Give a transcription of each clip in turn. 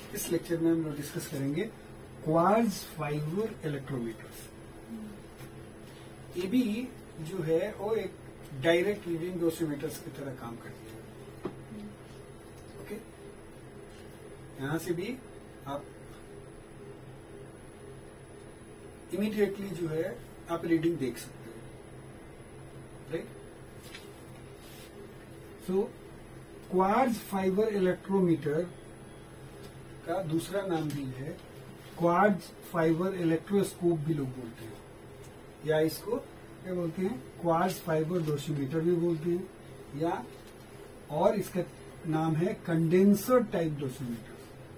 इस लेक्चर में हम लोग डिस्कस करेंगे क्वार्ट्ज फाइबर इलेक्ट्रोमीटर्स। ये भी जो है वो एक डायरेक्ट रीडिंग डोसीमीटर्स की तरह काम करती है। ओके, यहां से भी आप इमीडिएटली जो है आप रीडिंग देख सकते हो, right. So quartz fibre electrometer का दूसरा नाम भी है क्वार्ट्ज फाइबर इलेक्ट्रोस्कोप भी लोग बोलते हैं, या इसको क्या बोलते हैं, क्वार्ट्ज फाइबर डोसीमीटर भी बोलते हैं, या और इसका नाम है कंडेंसर टाइप डोसीमीटर।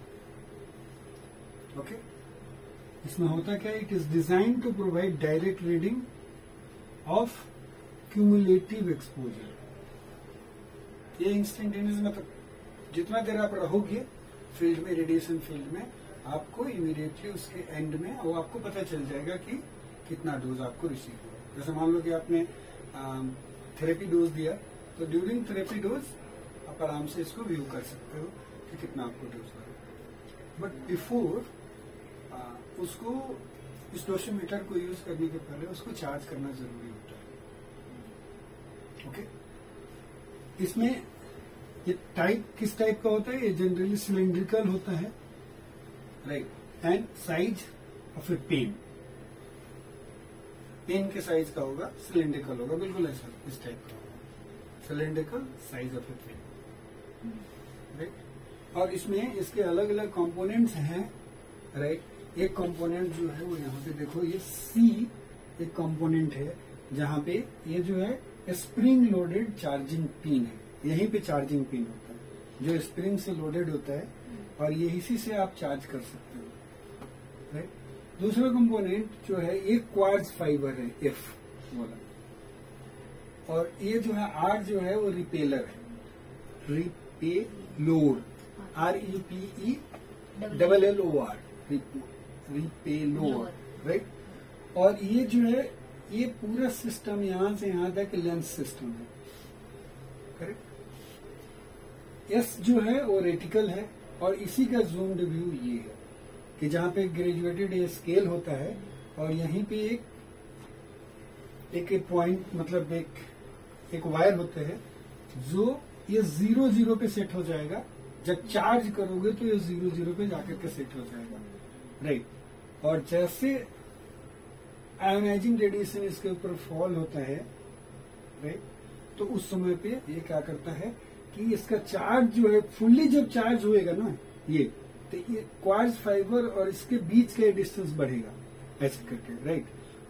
ओके, इसमें होता क्या है, it is design to provide direct reading of cumulative exposure. ये इंस्टेंटेनियस मतलब जितना देर आप रहोगे फील्ड में, रेडिएशन फील्ड में, आपको इमीडिएटली उसके एंड में वो आपको पता चल जाएगा कि कितना डोज आपको रिसीव हुआ। जैसे मान लो कि आपने थेरेपी डोज दिया, तो ड्यूरिंग थेरेपी डोज आप आराम से इसको व्यू कर सकते हो कि कितना आपको डोज हुआ। बट बिफोर उसको इस डोसीमीटर को यूज करने के पहले उसको चार्ज करना जरूरी होता है। ओके, इसमें ये टाइप किस टाइप का होता है, ये जनरली सिलिंड्रिकल होता है, right, and size of a pen के साइज का होगा, सिलिंड्रिकल होगा, बिल्कुल ऐसा इस टाइप का होगा, cylindrical size of a pen, right. और इसमें इसके अलग अलग कंपोनेंट्स हैं, राइट। एक कंपोनेंट जो है वो यहाँ पे देखो, ये सी एक कंपोनेंट है जहाँ पे ये जो है स्प्रिंग लोडेड चार्जिंग पिन है, यहीं पे चार्जिंग पिन होता है जो स्प्रिंग से लोडेड होता है, और ये इसी से आप चार्ज कर सकते हो, राइट। दूसरा कंपोनेंट जो है ये क्वार्ट्ज फाइबर है, एफ वाला, और ये जो है आर जो है वो रिपेलर है, रिपेलोर, REPELLOR, रिपेलोर, राइट। और ये जो है ये पूरा सिस्टम यहां से यहां तक लेंस सिस्टम है, करेक्ट। एस जो है वो रेटिकल है, और इसी का जूम्ड व्यू ये है कि जहां पे ग्रेजुएटेड ये स्केल होता है, और यहीं पे एक पॉइंट मतलब एक वायर होते हैं जो ये 0 पे सेट हो जाएगा। जब चार्ज करोगे तो ये 0 पे जाकर के सेट हो जाएगा, राइट। और जैसे आयोनाइजिंग रेडिएशन इसके ऊपर फॉल होता है, राइट, तो उस समय पे ये क्या करता है कि इसका चार्ज जो है फुल्ली जब चार्ज होएगा ना ये, तो ये क्वार्ट्ज फाइबर और इसके बीच का डिस्टेंस बढ़ेगा ऐसे करके, राइट,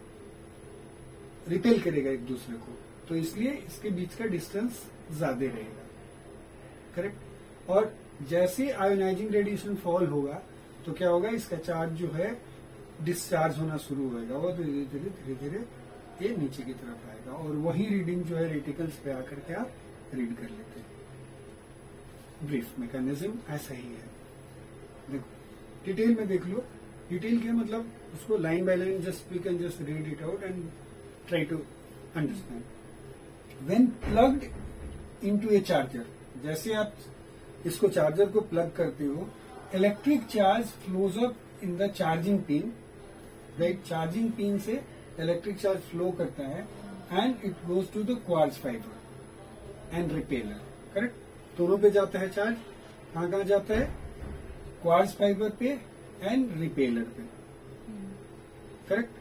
रिपेल करेगा एक दूसरे को, तो इसलिए इसके बीच का डिस्टेंस ज्यादा रहेगा, करेक्ट। और जैसे आयोनाइजिंग रेडिएशन फॉल होगा तो क्या होगा, इसका चार्ज जो है डिस्चार्ज होना शुरू होगा, और धीरे धीरे ये नीचे की तरफ आएगा, और वही रीडिंग जो है रेटिकल्स पे आकर के आप रीड कर लेते हैं। ब्रीफ मैकेनिज्म ऐसा ही है। देखो डिटेल में देख लो, डिटेल क्या मतलब, उसको line by line just we can just read it out and try to understand. When plugged into a charger, जैसे आप इसको चार्जर को प्लग करते हो, electric charge flows up in the charging pin, right. Charging pin से electric charge flow करता है and it goes to the quartz fibre and repeller, correct. दोनों पे जाता है चार्ज, कहाँ जाता है, क्वार्ट्ज फाइबर पे एंड रिपेलर पे, correct,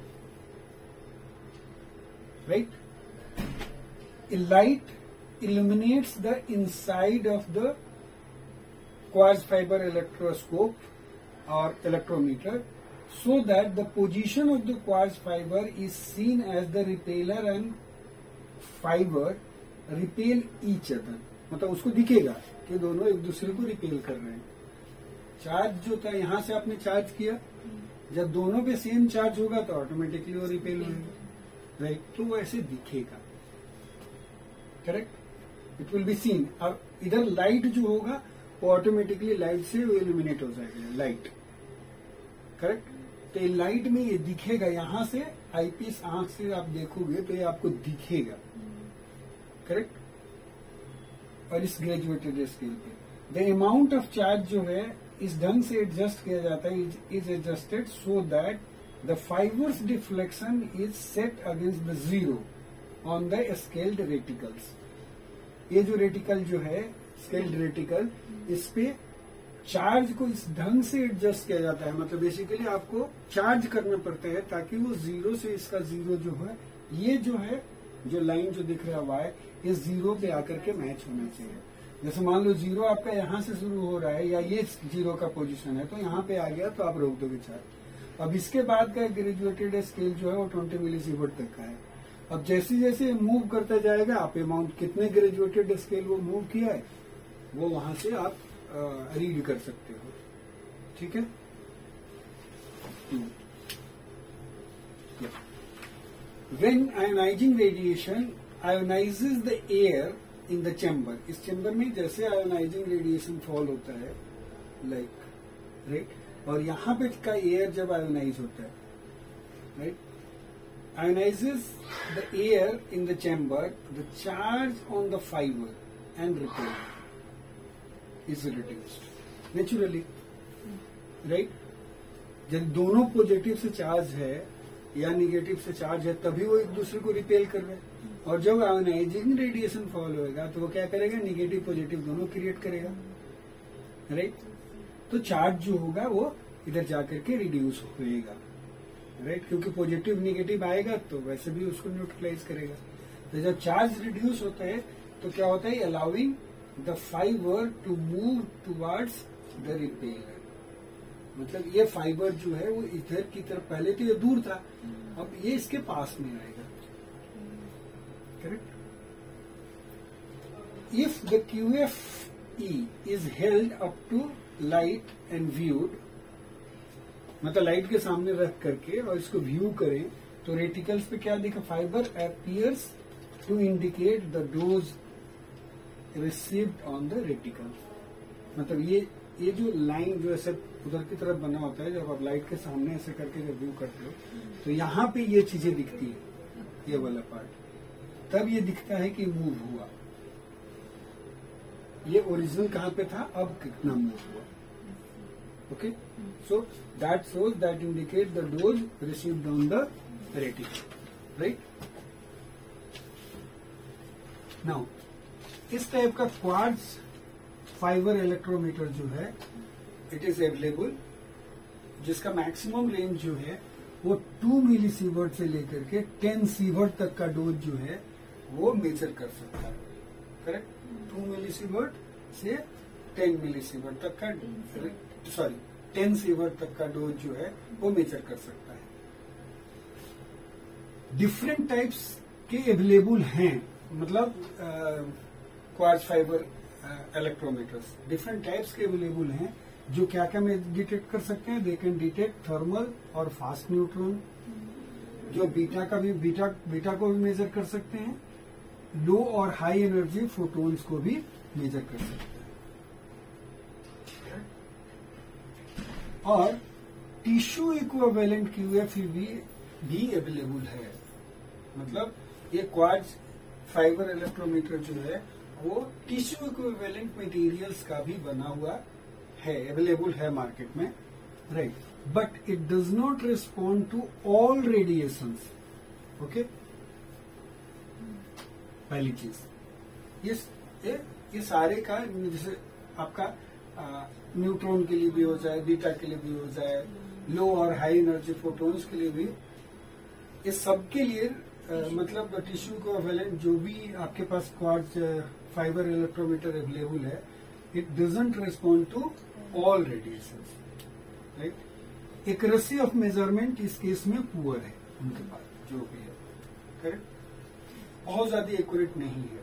right. A light illuminates the inside of the quartz fiber electroscope or electrometer, so that the position of the quartz fiber is seen as the repeller and fiber repel each other। मतलब उसको दिखेगा कि दोनों एक दूसरे को repel कर रहे हैं। चार्ज जो था यहां से आपने चार्ज किया, जब दोनों पे सेम चार्ज होगा तो ऑटोमेटिकली वो रिपेल होगा, राइट, तो वो ऐसे दिखेगा, correct, it will be seen. अब इधर लाइट जो होगा वो ऑटोमेटिकली लाइट से वो इल्यूमिनेट हो जाएगा, लाइट, करेक्ट। तो ये लाइट में ये दिखेगा, यहां से आईपीस आंख से आप देखोगे तो ये आपको दिखेगा, करेक्ट। और इस ग्रेजुएटेड स्केल पे द अमाउंट ऑफ चार्ज जो है इस ढंग से एडजस्ट किया जाता है, is adjusted so that the fibre's deflection is set against the zero on the scaled reticles. ये जो रेटिकल जो है स्केल्ड रेटिकल, इस पे चार्ज को इस ढंग से एडजस्ट किया जाता है, मतलब बेसिकली आपको चार्ज करना पड़ता है ताकि वो जीरो से इसका जीरो जो है, ये जो है जो लाइन जो दिख रहा है वाई, इस जीरो पे आकर के मैच होना चाहिए। जैसे मान लो जीरो आपका यहाँ से शुरू हो रहा है या ये जीरो का पोजीशन है, तो यहाँ पे आ गया तो आप रोक दोगे चार्ज। अब इसके बाद का ग्रेजुएटेड स्केल जो है वो 20 मिलीसीवर्ट तक का है। अब जैसे जैसे मूव करता जाएगा, आप अमाउंट कितने ग्रेजुएटेड स्केल वो मूव किया है वो वहां से आप रीड कर सकते हो। ठीक है। When ionizing radiation ionizes the air in the chamber, इस चैम्बर में जैसे आयोनाइजिंग रेडिएशन फॉल होता है लाइक राइट, और यहाँ पे का एयर जब आयोनाइज होता है right, ionizes the air in the chamber, the charge on the fiber and repel is reduced naturally, right? जब दोनों पॉजिटिव से चार्ज है या निगेटिव से चार्ज है तभी वो एक दूसरे को रिपेल कर रहे हैं, और जब आयोनाइजिंग रेडिएशन फॉल होएगा तो वो क्या करेगा, निगेटिव पॉजिटिव दोनों क्रिएट करेगा राइट। तो चार्ज जो होगा वो इधर जाकर के रिड्यूस होएगा राइट, क्योंकि पॉजिटिव निगेटिव आएगा तो वैसे भी उसको न्यूट्रलाइज करेगा। तो जब चार्ज रिड्यूस होता है तो क्या होता है, allowing the fibre to move towards the repeller, मतलब ये फाइबर जो है वो इधर की तरफ, पहले तो ये दूर था, अब ये इसके पास में आएगा correct. If the QFE is held up to light and viewed, मतलब लाइट के सामने रख करके और इसको व्यू करें तो रेटिकल्स पे क्या दिखा, fibre appears to indicate the dose received on the reticle. मतलब ये जो लाइन जो ऐसे उधर की तरफ बना होता है, जब आप लाइट के सामने ऐसे करके जब व्यू करते हो तो यहाँ पे ये चीजें दिखती है, ये वाला पार्ट, तब ये दिखता है कि मूव हुआ। ये ओरिजिनल कहाँ पे था, अब कितना मूव हुआ। Okay, so that shows, that indicate the dose received on the reticle, right? Now, इस टाइप का क्वार्ट्ज फाइबर इलेक्ट्रोमीटर जो है इट इज अवेलेबल, जिसका मैक्सिमम रेंज जो है वो 2 मिलीसीवर्ट से लेकर के 10 सीवर्ट तक का डोज जो है वो मेजर कर सकता है करेक्ट। 2 मिलीसीवर्ट से 10 मिलीसीवर्ट तक का, सॉरी 10 सीवर्ट तक का डोज जो है वो मेजर कर सकता है। डिफरेंट टाइप्स के अवेलेबल हैं, मतलब quartz fibre electrometers different types के अवेलेबल हैं, जो क्या क्या में डिटेक्ट कर सकते हैं। दे कैन डिटेक्ट थर्मल और फास्ट न्यूट्रॉन, जो बीटा को भी मेजर कर सकते हैं, लो और हाई एनर्जी फोटोन्स को भी मेजर कर सकते हैं। और टिश्यू इक्विवेलेंट QFE भी अवेलेबल है, मतलब ये क्वार्ट्ज फाइबर इलेक्ट्रोमीटर जो है वो टिश्यू इक्विवेलेंट मटेरियल्स का भी बना हुआ है, अवेलेबल है मार्केट में right, but it does not respond to all radiations. Okay, पहली चीज ये सारे का, जैसे आपका न्यूट्रॉन के लिए भी हो जाए, बीटा के लिए भी हो जाए, लो और हाई एनर्जी फोटोन्स के लिए भी, इस सब के लिए मतलब टिश्यू इक्विवेलेंट जो भी आपके पास क्वार्ट्ज फाइबर इलेक्ट्रोमीटर अवेलेबल है, it doesn't respond to all radiations right. Accuracy of measurement इस केस में पुअर है उनके पास जो भी है करेक्ट, बहुत ज्यादा एक्यूरेट नहीं है।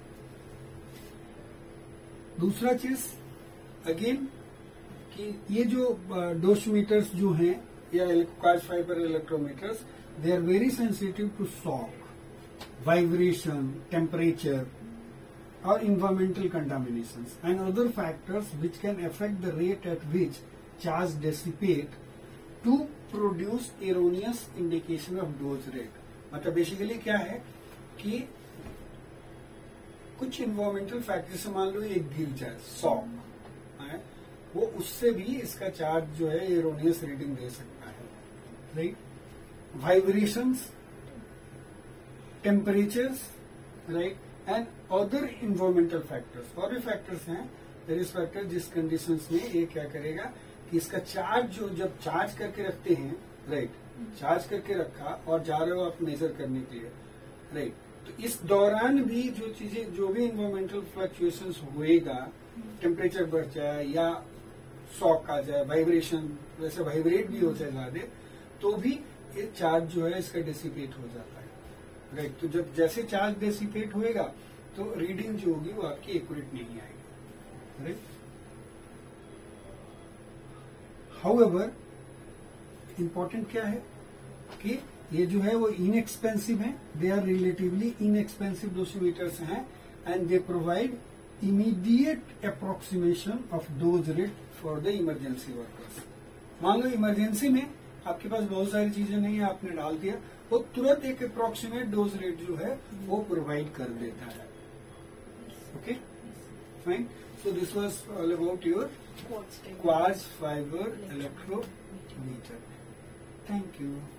दूसरा चीज अगेन कि ये जो डोसीमीटर्स जो हैं या quartz fibre electrometers, they are very sensitive to shock, vibration, temperature, or environmental contaminations and other factors which can affect the rate at which charge dissipate to produce erroneous indication of dose rate। मतलब basically क्या है कि कुछ environmental factors, जैसे मान लो ये गिर जाए, शॉक है, वो उससे भी इसका चार्ज जो है एरोनियस रीडिंग दे सकता है, right. Vibrations, temperatures, right, and other environmental factors, और भी फैक्टर्स हैं वेरियस फैक्टर जिस कंडीशंस में ये क्या करेगा कि इसका चार्ज जो जब चार्ज करके रखते हैं, राइट, चार्ज करके रखा और जा रहे हो आप मेजर करने के लिए, राइट, तो इस दौरान भी जो चीजें, जो भी इन्वायरमेंटल फ्लक्चुएशंस होएगा, टेम्परेचर बढ़ जाए या शॉक आ जाए, वाइब्रेशन वैसे वाइब्रेट भी हो जाए ज्यादा, तो भी ये चार्ज जो है इसका डिसिपेट हो जाता है, राइट। तो जब जैसे चार्ज डिसिपेट होएगा तो रीडिंग जो होगी वो आपकी एक्यूरेट नहीं आएगी, राइट। हाउएवर इम्पोर्टेंट क्या है कि ये जो है वो इनएक्सपेंसिव है, they are relatively inexpensive dosimeters हैं, and they provide immediate approximation of dose rate for the emergency workers. मान लो इमरजेंसी में आपके पास बहुत सारी चीजें नहीं है, आपने डाल दिया, वो तुरंत एक अप्रोक्सीमेट डोज रेट जो है वो प्रोवाइड कर देता है। Okay, fine. So this was all about your quartz fiber electrometer. Thank you.